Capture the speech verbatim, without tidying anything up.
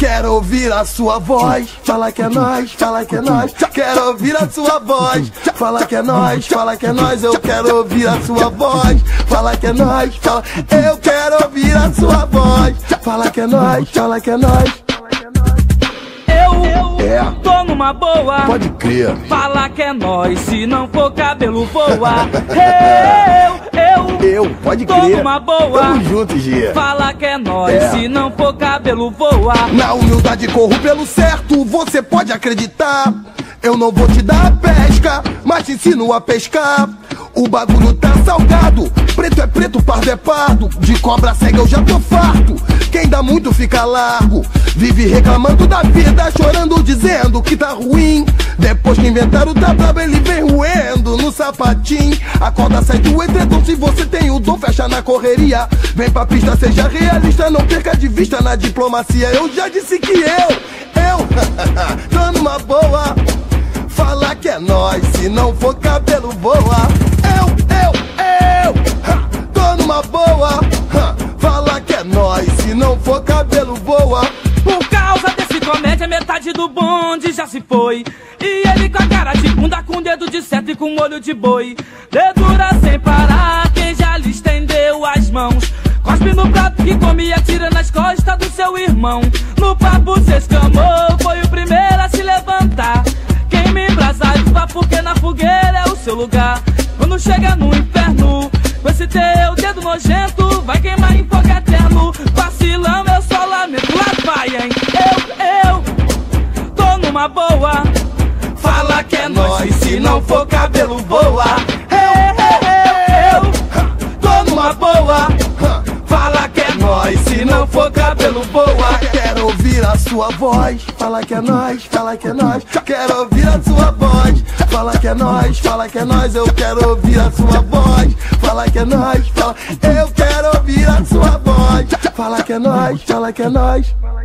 Quero ouvir a sua voz, fala que é nós, fala que é nós. Quero ouvir a sua voz, fala que é nós, fala que é nós. Eu quero ouvir a sua voz, fala que é nós, fala. Eu quero ouvir a sua voz, fala que é nós, fala que é nós. Eu É. tô numa boa, Pode crer. fala que é nós, se não for cabelo voa. Eu, eu, Eu, pode tô crer. numa boa, Tamo junto, Gia. fala que é nós, É. se não for cabelo voa. Na humildade corro pelo certo, você pode acreditar. Eu não vou te dar a pesca, mas te ensino a pescar. O bagulho tá salgado, preto é preto, pardo é pardo. De cobra cega eu já tô farto, quem dá muito fica largo. Vive reclamando da vida, chorando, dizendo que tá ruim. Depois que inventaram da braba, ele vem roendo no sapatinho. A corda sai do edredom, se você tem o dom, fecha na correria. Vem pra pista, seja realista, não perca de vista na diplomacia. Eu já disse que eu, eu, tô numa boa. Fala que é nós, se não for cabelo voa. Eu, eu, eu, ha, tô numa boa. Ha, fala que é nós, se não for cabelo voa. Por causa desse comédia, metade do bonde já se foi. E ele com a cara de bunda, com dedo de seta e com olho de boi. Dedura sem parar, quem já lhe estendeu as mãos. Cospe no prato que come e atira nas costas do seu irmão. No papo se escamou, foi o primeiro a se levantar. Queime brasa de vá porque na fogueira é o seu lugar. Quando chega no inferno, com esse teu dedo nojento, vai queimar em fogo eterno. Vacilão, eu só lamento, lá vai, hein? Eu, eu, tô numa boa. Fala que é nós, se não for cabelo voa. Eu, eu, eu, tô numa boa. Fala que é nós, se não for cabelo voa. Quero ouvir a sua voz, fala que é nós, fala que é nós. Quero ouvir a sua voz, fala que é nós, fala que é nós. Eu quero ouvir a sua voz, fala que é nós, fala. Eu quero ouvir a sua voz, fala que é nós, fala que é nós.